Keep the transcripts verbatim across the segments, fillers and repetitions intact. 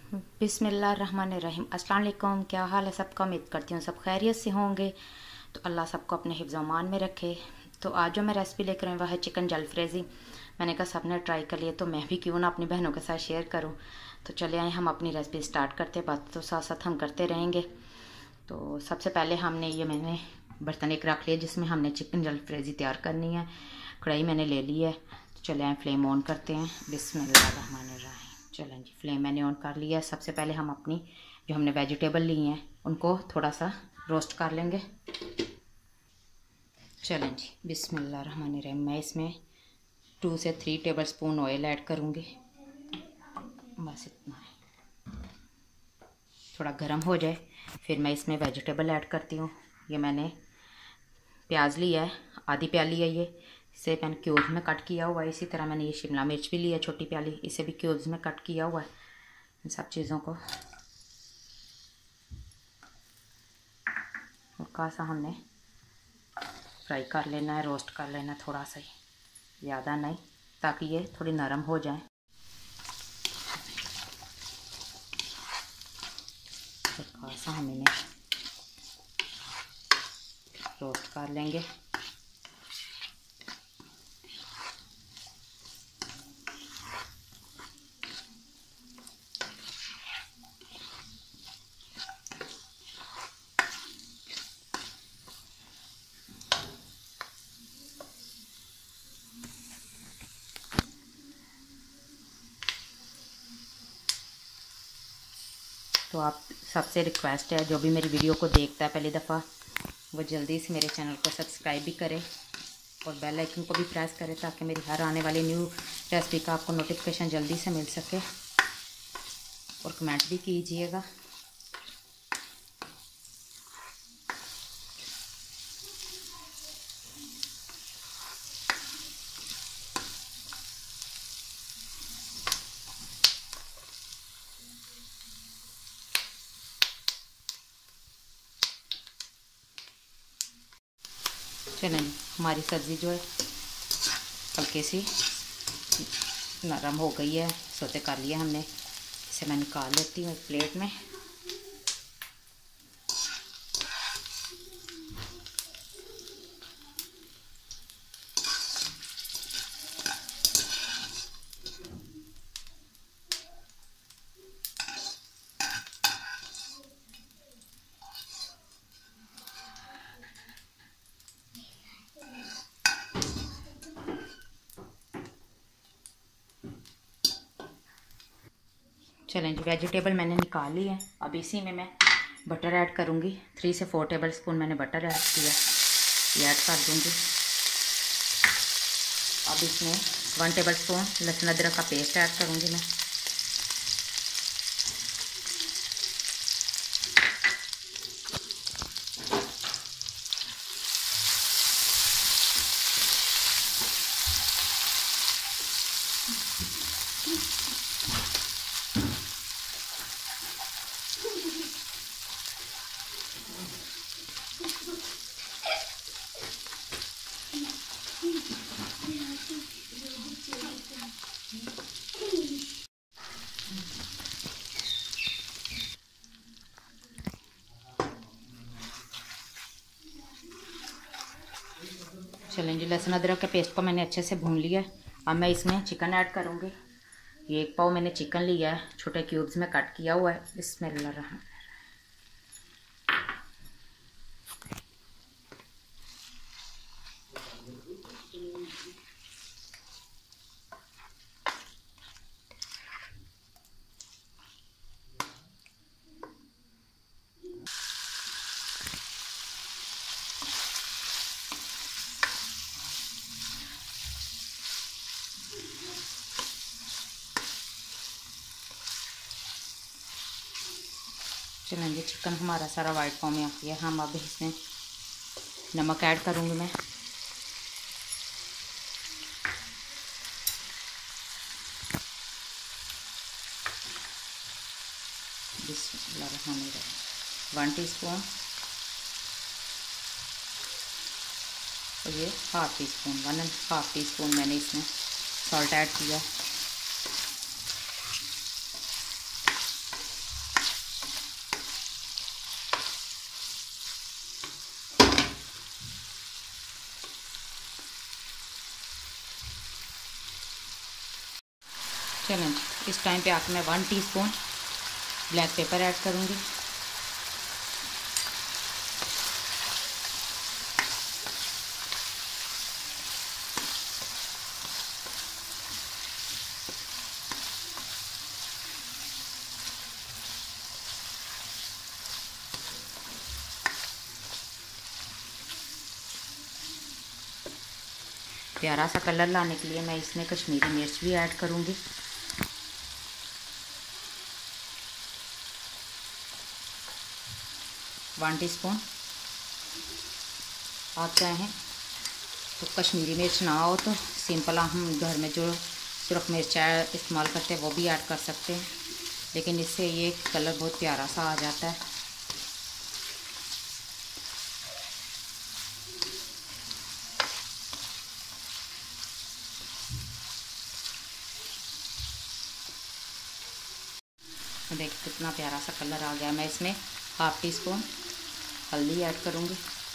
बिस्मिल्लाहिर्रहमानिर्रहीम। अस्सलाम वालेकुम। क्या हाल है सबका? उम्मीद करती हूँ सब खैरियत से होंगे। तो अल्लाह सबको अपने हिफ्ज़ अमान में रखे। तो आज जो मैं रेसिपी लेकर आई वह है चिकन जलफ्रेज़ी। मैंने कहा सबने ट्राई कर लिया तो मैं भी क्यों ना अपनी बहनों के साथ शेयर करूँ। तो चले आए हम अपनी रेसिपी स्टार्ट करते, बात तो साथ साथ हम करते रहेंगे। तो सबसे पहले हमने ये मैंने बर्तन एक रख लिया जिसमें हमने चिकन जलफ्रेज़ी तैयार करनी है। कढ़ाई मैंने ले ली है। तो चले आए फ्लेम ऑन करते हैं। बिस्मिल्लाहिर्रहमानिर्रहीम। चलें जी, फ्लेम मैंने ऑन कर लिया है। सबसे पहले हम अपनी जो हमने वेजिटेबल ली हैं उनको थोड़ा सा रोस्ट कर लेंगे। चलें जी, बिस्मिल्लाहिर्रहमानिर्रहीम। मैं इसमें टू से three tablespoon oil add करूँगी। बस इतना है। थोड़ा गर्म हो जाए फिर मैं इसमें वेजिटेबल ऐड करती हूँ। ये मैंने प्याज लिया है, आधी प्याली है, ये इसे मैंने क्यूब्स में कट किया हुआ है। इसी तरह मैंने ये शिमला मिर्च भी लिया छोटी प्याली, इसे भी क्यूब्स में कट किया हुआ है। इन सब चीज़ों को हल्का सा हमने फ्राई कर लेना है, रोस्ट कर लेना है थोड़ा सा ही, ज़्यादा नहीं, ताकि ये थोड़ी नरम हो जाए। हल्का सा हम इन्हें रोस्ट कर लेंगे। तो आप सबसे रिक्वेस्ट है जो भी मेरी वीडियो को देखता है पहली दफ़ा वो जल्दी से मेरे चैनल को सब्सक्राइब भी करे और बेल आइकन को भी प्रेस करें ताकि मेरी हर आने वाली न्यू रेसिपी का आपको नोटिफिकेशन जल्दी से मिल सके। और कमेंट भी कीजिएगा। चलें, हमारी सब्ज़ी जो है हल्की सी नरम हो गई है, सोते कर लिया हमने। इसे मैं निकाल लेती हूँ एक प्लेट में। चलें जी, वेजिटेबल मैंने निकाल ली है। अब इसी में मैं बटर ऐड करूँगी। थ्री से फोर टेबल स्पून मैंने बटर ऐड किया, ये ऐड कर दूँगी। अब इसमें वन टेबल स्पून लहसुन अदरक का पेस्ट ऐड करूँगी मैं। चलें जी, लहसुन अदरक के पेस्ट को मैंने अच्छे से भून लिया है। अब मैं इसमें चिकन ऐड करूँगी। ये एक पाव मैंने चिकन लिया है, छोटे क्यूब्स में कट किया हुआ है। बिस्मिल्लाह। चलें जी, चिकन हमारा सारा वाइट फॉर्म में आ गया। हम अब इसमें नमक ऐड करूँगी मैं। वन टी स्पून और ये half teaspoon, one and half teaspoon मैंने इसमें सॉल्ट ऐड किया। चलें, इस टाइम पे आके मैं one teaspoon black pepper add करूँगी। प्यारा सा कलर लाने के लिए मैं इसमें कश्मीरी मिर्च भी ऐड करूँगी। One teaspoon. आप चाहें तो कश्मीरी मिर्च ना हो तो सिंपल हम घर में जो सुरख मिर्चा इस्तेमाल करते हैं वो भी ऐड कर सकते हैं, लेकिन इससे ये कलर बहुत प्यारा सा आ जाता है। देख कितना प्यारा सा कलर आ गया। मैं इसमें हाफ टी स्पून हल्दी ऐड करूँगी।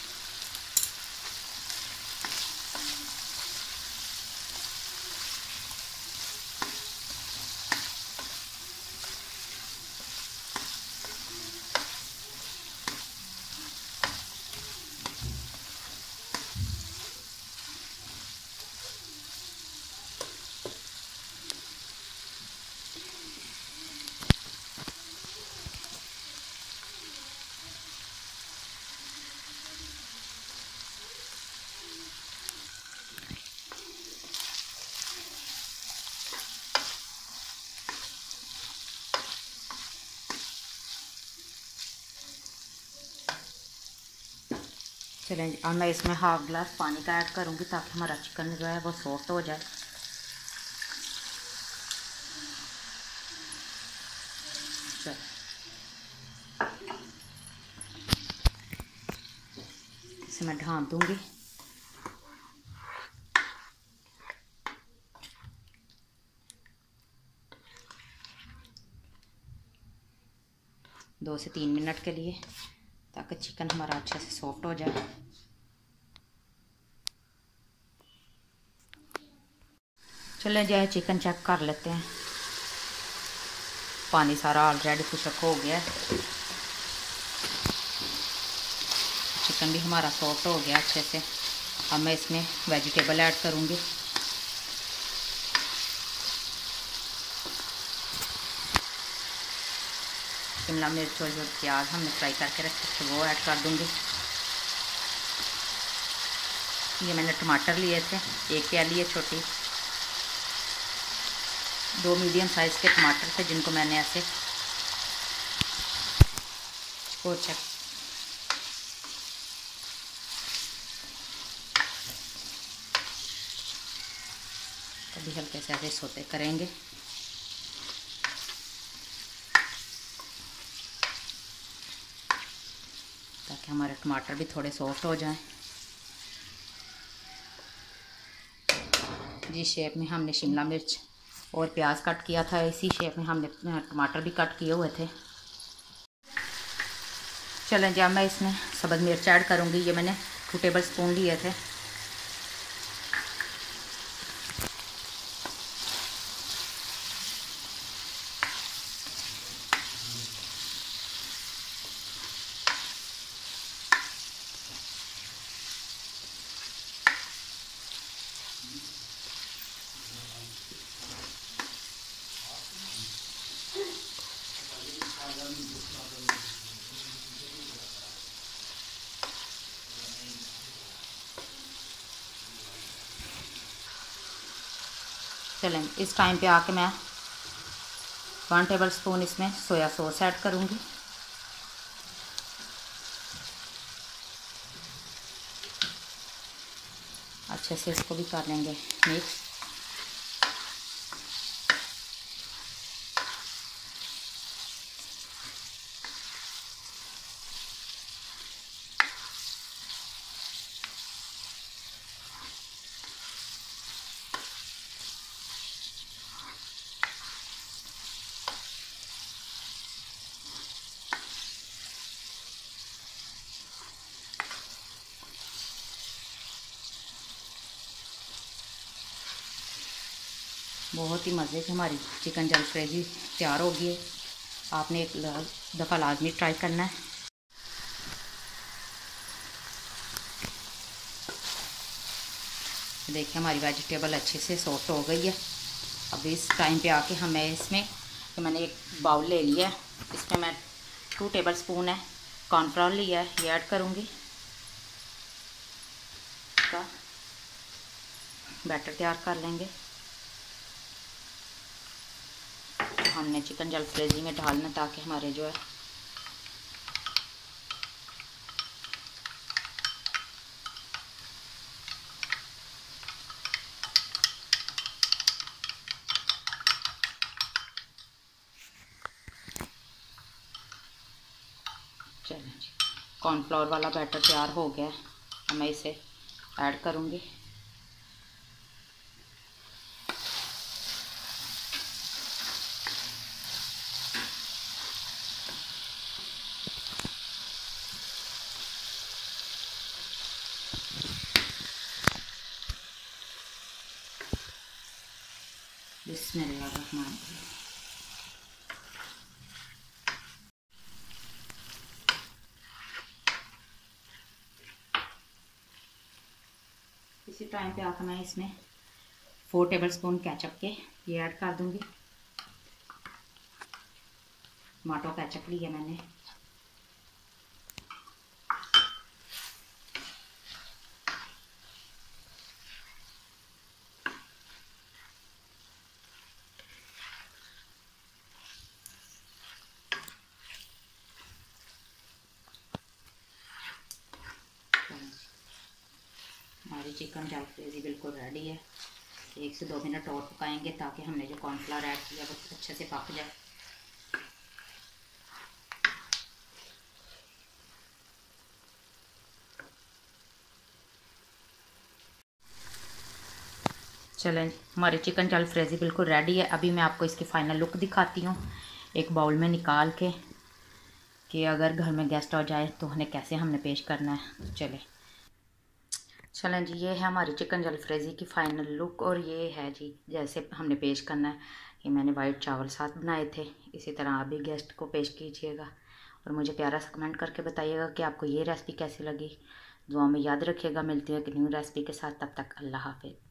चलें, अब मैं इसमें हाफ गिलास पानी का ऐड करूँगी ताकि हमारा चिकन जो है वो सॉफ्ट हो जाए। इसे मैं ढाँप दूँगी। दो से तीन मिनट के लिए, ताकि चिकन हमारा अच्छे से सॉफ्ट हो जाए। चले जाए चिकन चेक कर लेते हैं। पानी सारा ऑलरेडी खुशक हो गया है। चिकन भी हमारा सॉफ्ट हो गया अच्छे से। अब मैं इसमें वेजिटेबल ऐड करूँगी। शिमला मिर्च और जो प्याज हमने फ्राई करके रखे थे वो ऐड कर दूँगी। ये मैंने टमाटर लिए थे, एक प्याली है छोटी, दो मीडियम साइज़ के टमाटर थे जिनको मैंने ऐसे और चेक कभी हल्के से ऐसे सोते करेंगे। ताकि हमारे टमाटर भी थोड़े सॉफ्ट हो जाएं। जिस शेप में हमने शिमला मिर्च और प्याज कट किया था, इसी शेप में हमने टमाटर भी कट किए हुए थे। चलें, जब मैं इसमें सब्ज़ मिर्च ऐड करूँगी। ये मैंने टू टेबल स्पून लिए थे। चलें, इस टाइम पे आके मैं वन टेबल स्पून इसमें सोया सॉस ऐड करूँगी। अच्छे से इसको भी कर लेंगे मिक्स। बहुत ही मज़े की हमारी चिकन जलफ्रेज़ी तैयार हो गई है। आपने एक दफ़ा लाजमी ट्राई करना है। देखिए हमारी वेजिटेबल अच्छे से सॉफ्ट हो गई है। अब इस टाइम पे आके हमें इसमें तो मैंने एक बाउल ले लिया है, इसमें मैं टू टेबल स्पून है कॉर्नफ्लोर लिया है, ये ऐड करूँगी। इसका बैटर तैयार कर लेंगे। हमने चिकन जलफ्रेज़ी में डालना ताकि हमारे जो है चलें जी, कॉर्नफ्लोर वाला बैटर तैयार हो गया है। अब मैं इसे ऐड करूँगी। बिस्मिल्लाहिर्रहमानिर्रहीम। इसी टाइम पे आकर मैं इसमें फोर टेबल स्पून केचप के ये ऐड कर दूंगी। टमाटो केचप लिया मैंने। हमारी चिकन जलफ्रेज़ी बिल्कुल रेडी है। एक से दो मिनट और पकाएंगे ताकि हमने जो कॉर्नफ्लावर ऐड किया वो अच्छे से पक जाए। चलें, हमारी चिकन जलफ्रेज़ी बिल्कुल रेडी है। अभी मैं आपको इसकी फ़ाइनल लुक दिखाती हूँ एक बाउल में निकाल के, कि अगर घर में गेस्ट आ जाए तो उन्हें कैसे हमने पेश करना है। चलें चलें जी, ये है हमारी चिकन जलफ्रेज़ी की फ़ाइनल लुक और ये है जी जैसे हमने पेश करना है। ये मैंने वाइट चावल साथ बनाए थे, इसी तरह आप भी गेस्ट को पेश कीजिएगा और मुझे प्यारा सा कमेंट करके बताइएगा कि आपको ये रेसिपी कैसी लगी। दुआ में याद रखिएगा। मिलती है एक न्यू रेसिपी के साथ, तब तक अल्लाह हाफ़िज़।